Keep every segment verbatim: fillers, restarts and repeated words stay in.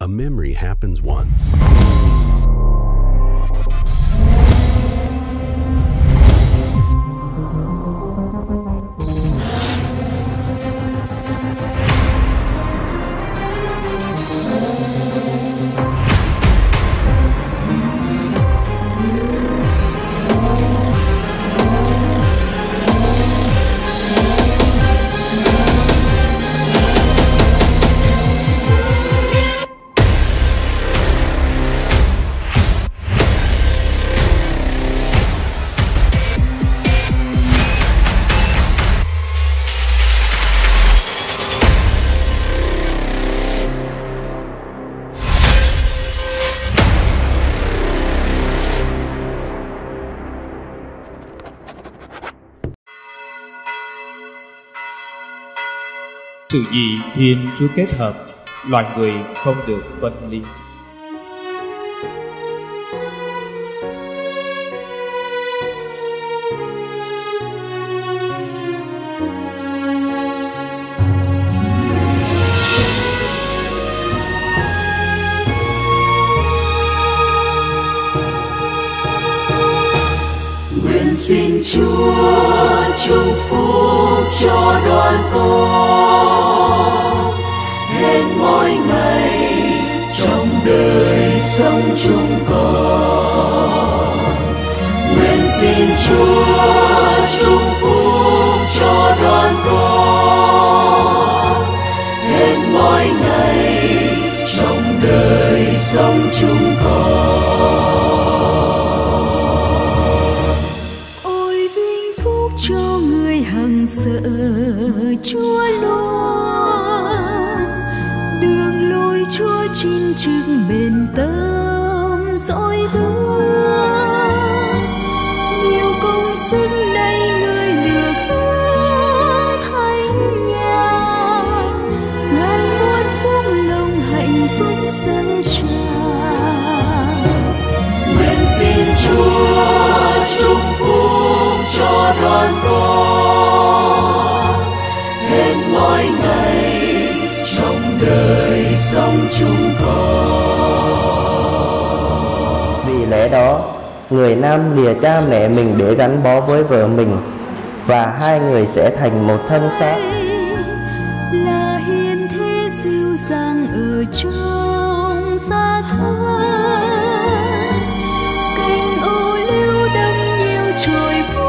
A memory happens once. Sự gì Thiên Chúa kết hợp, loài người không được phân ly. Nguyện xin Chúa chúc phúc cho đoàn con hết mỗi ngày trong đời sống chúng con. Nguyện xin Chúa chúc phúc cho đoàn con hết mỗi ngày trong đời sống chúng con. Cho người hằng sợ Chúa luôn, đường lối Chúa chín chừng bền tâm dõi bước. Nhiều công sức này người được hướng thánh nhàn, ngàn muôn phúc lòng hạnh phúc dâng tràn. Nguyện xin Chúa chúc phúc cho đoàn con hết mỗi ngày trong đời sống chúng con. Vì lẽ đó, người nam lìa cha mẹ mình để gắn bó với vợ mình, và hai người sẽ thành một thân xác. Là hiền thế dịu dàng ở trong gia thơ, cành ô liu đâm nhiều trồi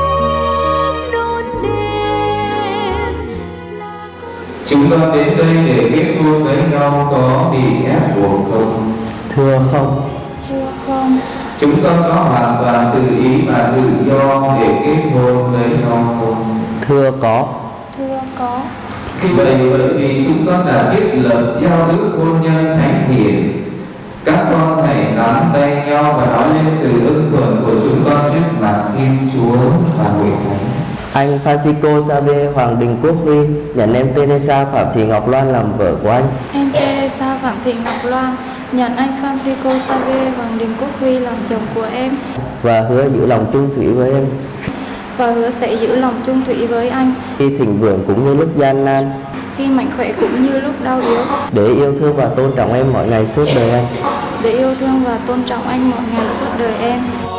chúng con đến đây để biết cô giới nhau có bị ép buộc không? Thưa không. Thưa không. Chúng con có hoàn toàn tự ý và tự do để kết hôn với nhau không? Thưa có. Thưa có. Khi vậy bởi vì chúng con đã biết lập giao ước hôn nhân thánh thiện, các con hãy nắm tay nhau và nói lên sự ưng thuận của chúng con trước mặt Thiên Chúa và Hội Thánh. Anh Francisco Xavier Hoàng Đình Quốc Huy nhận em Teresa Phạm Thị Ngọc Loan làm vợ của anh. Em Teresa Phạm Thị Ngọc Loan nhận anh Francisco Xavier Hoàng Đình Quốc Huy làm chồng của em. Và hứa giữ lòng chung thủy với em. Và hứa sẽ giữ lòng chung thủy với anh. Khi thịnh vượng cũng như lúc gian nan. Khi mạnh khỏe cũng như lúc đau yếu. Để yêu thương và tôn trọng em mọi ngày suốt đời anh. Để yêu thương và tôn trọng anh mọi ngày suốt đời em.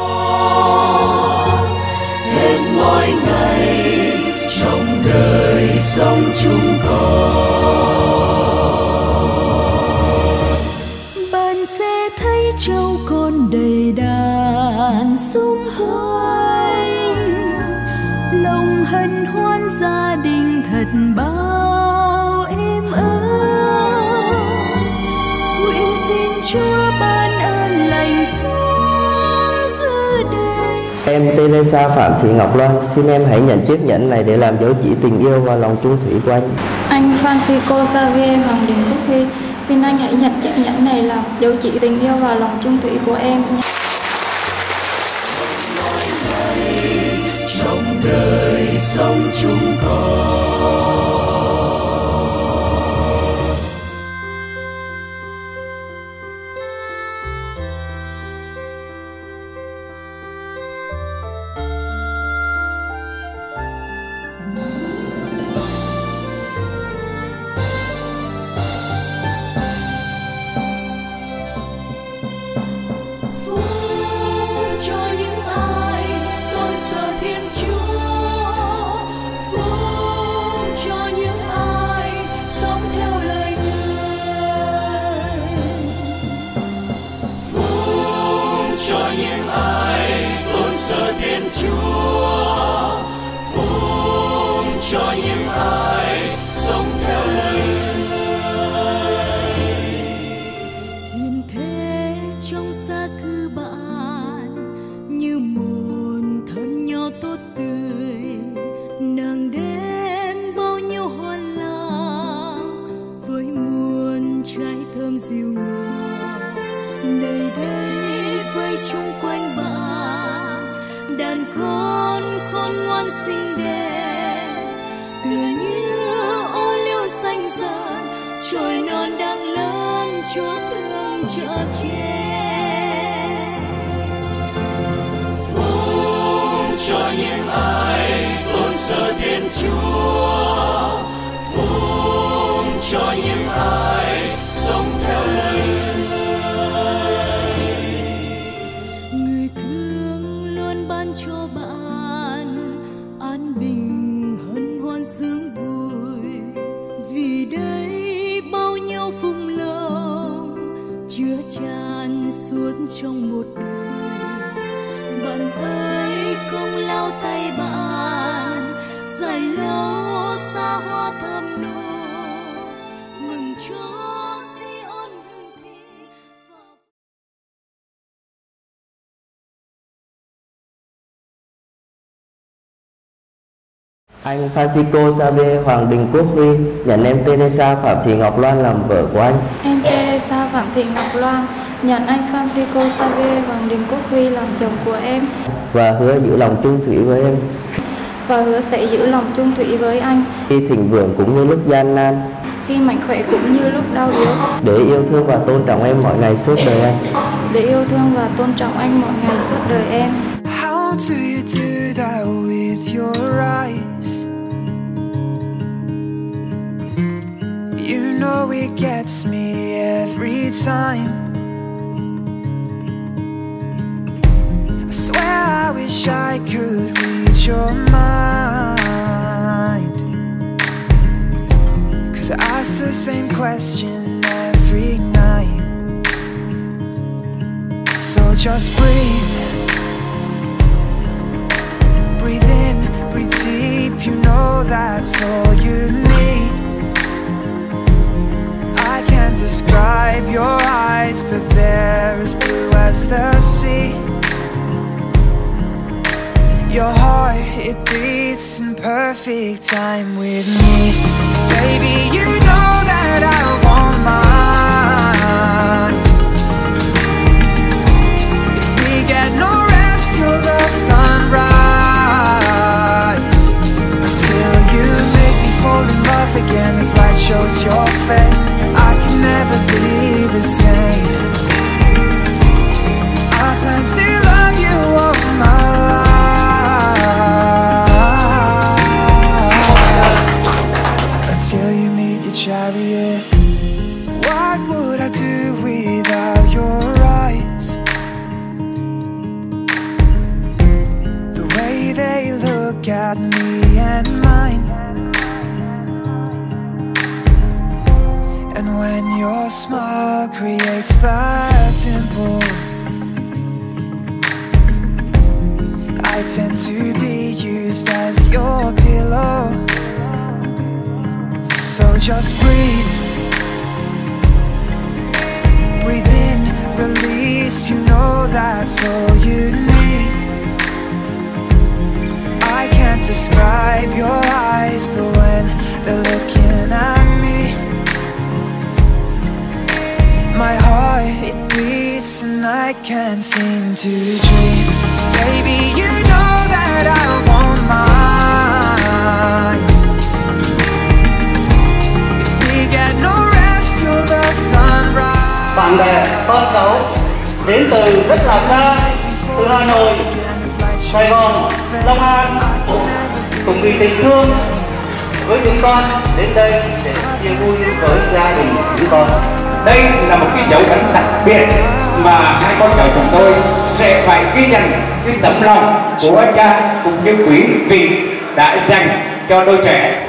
Hết mỗi ngày trong đời sống chúng con. Bạn sẽ thấy trâu con đầy đàn sum hoành, lòng hân hoan gia đình thật bao êm ơi. Nguyện xin Chúa ban ơn lành xuống giữa đời. Em Teresa Phạm Thị Ngọc Loan xin em hãy nhận chiếc nhẫn này để làm dấu chỉ tình yêu và lòng chung thủy của anh. Anh Francisco Xavier Hoàng Đình Quốc Huy, xin anh hãy nhận chiếc nhẫn này làm dấu chỉ tình yêu và lòng chung thủy của em nhé. Trong đời sống chúng con. sợ Thiên Chúa, phúc cho những ai sống theo lời. Hiền thế trong xa cư bạn, như một thân nho tốt tươi, nàng đem bao nhiêu hoa lang với muôn trái thơm dịu ngọt. Nơi đây với chung quanh bạn, đàn con khôn ngoan xinh đẹp, tựa như ô liu xanh dần, chồi non đang lớn, Chúa thương chở che. Phúc cho những ai tôn sợ Thiên Chúa, phúc cho những ai sống theo lời. Người thương luôn ban cho bạn an bình hân hoan sướng vui, vì đây bao nhiêu phúc lộc chứa chan suốt trong một đời. Bạn ơi công lao tay bạn, dài lâu xa hoa thơm nồng, mừng Chúa Sion hương thịnh. Anh Francisco Xavier Hoàng Đình Quốc Huy nhận em Teresa Phạm Thị Ngọc Loan làm vợ của anh. Em Teresa Phạm Thị Ngọc Loan nhận anh Francisco Xavier Hoàng Đình Quốc Huy làm chồng của em. Và hứa giữ lòng chung thủy với em. Và hứa sẽ giữ lòng chung thủy với anh. Khi thịnh vượng cũng như lúc gian nan. Khi mạnh khỏe cũng như lúc đau yếu. Để yêu thương và tôn trọng em mọi ngày suốt đời anh. Để yêu thương và tôn trọng anh mọi ngày suốt đời em. How do you do that with your eyes? You know it gets me every time. I swear I wish I could read your mind, 'cause I ask the same question every night. So just breathe. Breathe in, breathe deep, you know that's all you need. I can't describe your eyes, but they're as blue as the sea. Your heart, it beats in perfect time with me. Baby, you know that I want mine. If we get no rest till the sunrise, fall in love again as light shows your face, I can never be the same. I plan to love you all my life, until you meet your chariot. What would I do without your eyes? The way they look at me and mine. And when your smile creates that dimple, I tend to be used as your pillow. So just breathe. Breathe in, release, you know that's all you need. I can't describe your eyes, but when they're looking at me, my heart, it beats and I can't seem to dream. Baby, you know that I want mine. If we get no rest till the sunrise. Bạn bè, con cháu đến từ rất là xa, từ Hà Nội, Sài Gòn, Long An, cùng vì tình thương với chúng con đến đây để chia vui với gia đình chúng con. Đây là một cái dấu ấn đặc biệt mà hai con cháu chúng tôi sẽ phải ghi nhận cái tấm lòng của anh cha cũng như quý vị đã dành cho đôi trẻ.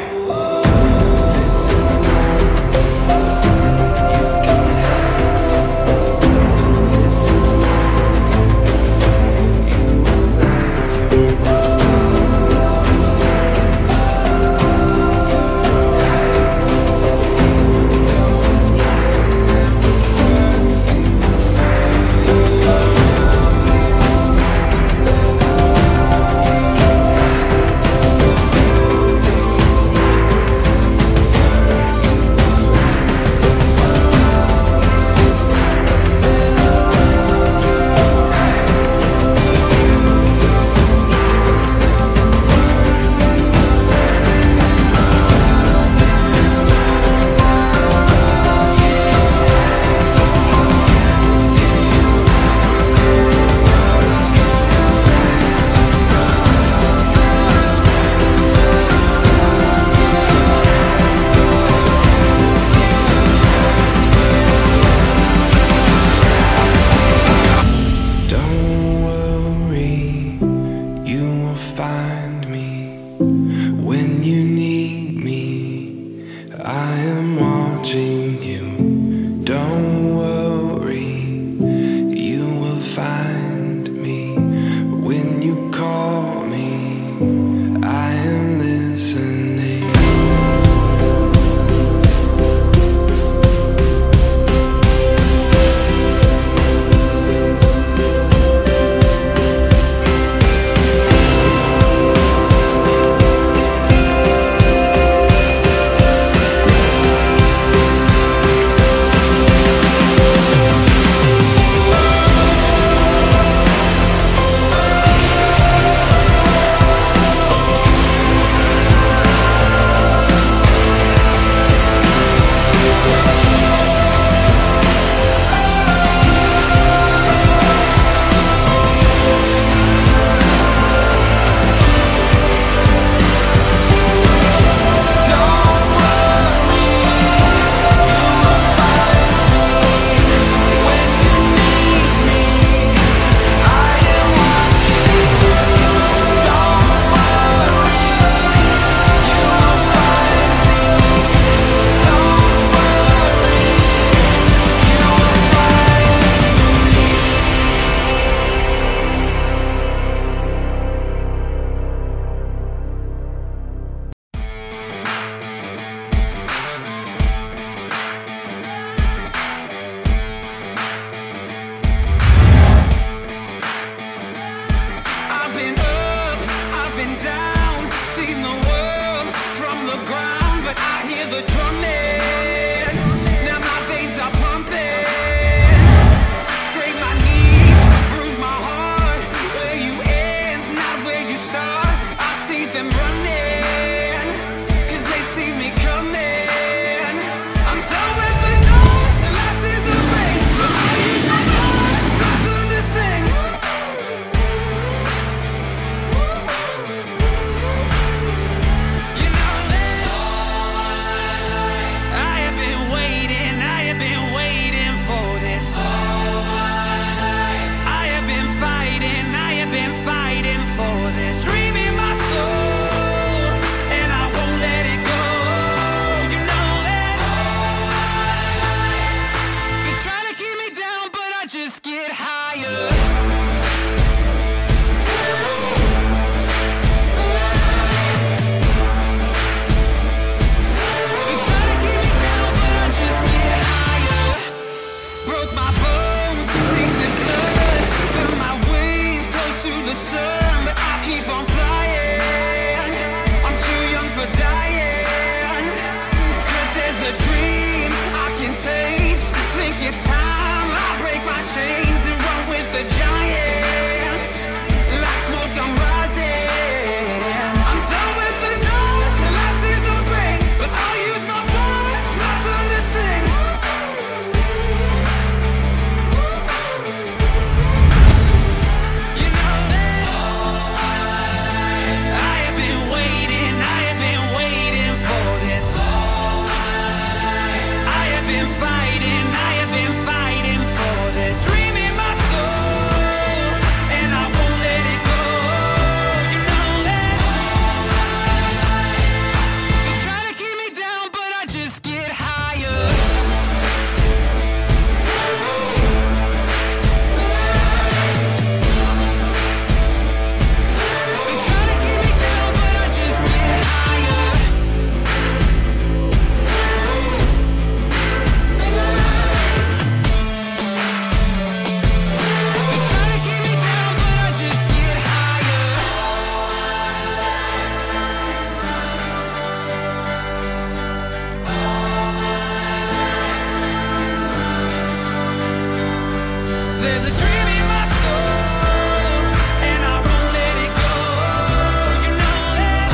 There's a dream in my soul, and I won't let it go. You know that.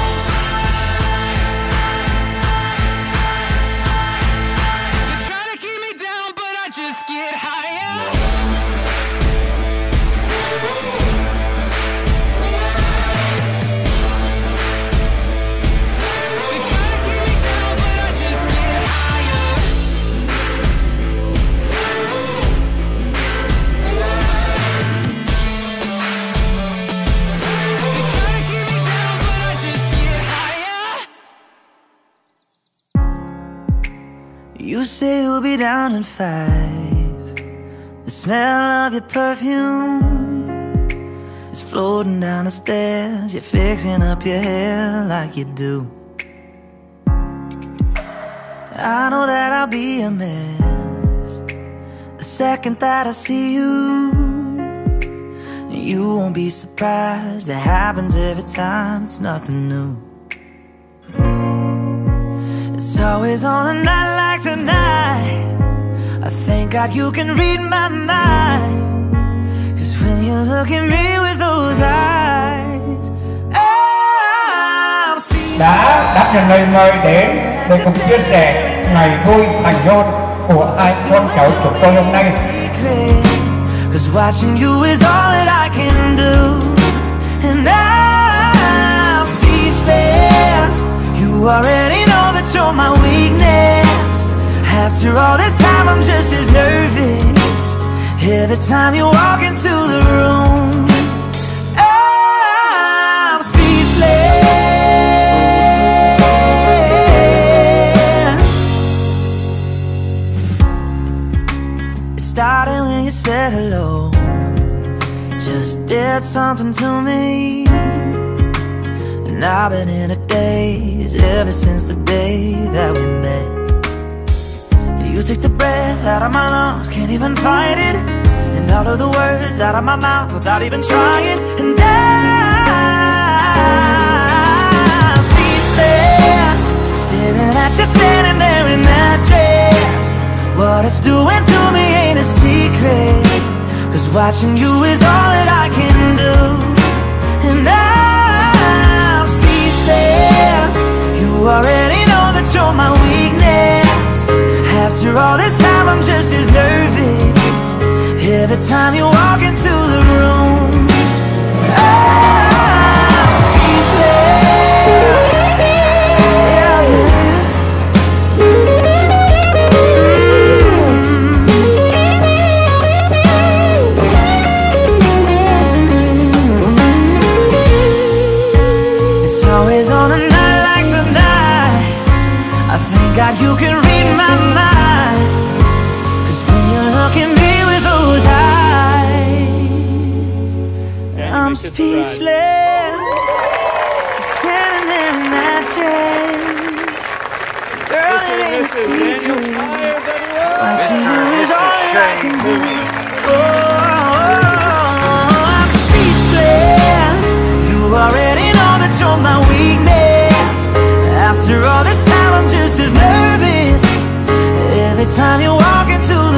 They try to keep me down, but I just get higher. They try to keep me down, but I just get higher. They try to keep me down, but I just get higher. You say you'll be down in five. The smell of your perfume is floating down the stairs. You're fixing up your hair like you do. I know that I'll be a mess the second that I see you. You won't be surprised, it happens every time, it's nothing new. It's always on a night like tonight. I thank God you can read my mind. Cause when you look at me with those eyes, I'm speechless. Đã đáp nhận lời mời đến để cùng chia sẻ ngày vui thành nhôn của hai con cháu chúng tôi hôm nay. Cause watching you is all that I can do. And I'm speechless. You already know that you're my weakness. After all this time I'm just as nervous every time you walk into the room. I'm speechless. It started when you said hello. Just did something to me. And I've been in a daze ever since the day that we met. You took the breath out of my lungs, can't even fight it. And all of the words out of my mouth without even trying. And I'm speechless, staring at you standing there in that dress. What it's doing to me ain't a secret. Cause watching you is all that I can do. And I'm speechless. You already know that you're my weakness. After all this time I'm just as nervous every time you walk into the room. I'm speechless. Yeah, yeah. Mm-hmm. It's always on a night like tonight. I thank God you can read my mind. Cause when you look at me with those eyes, I'm speechless. Standing there in that dress. Girl, it ain't a secret. Watching you is all that I can do. Oh, I'm speechless. You already know that you're my weakness. After all this time I'm just as nervous every time you walk into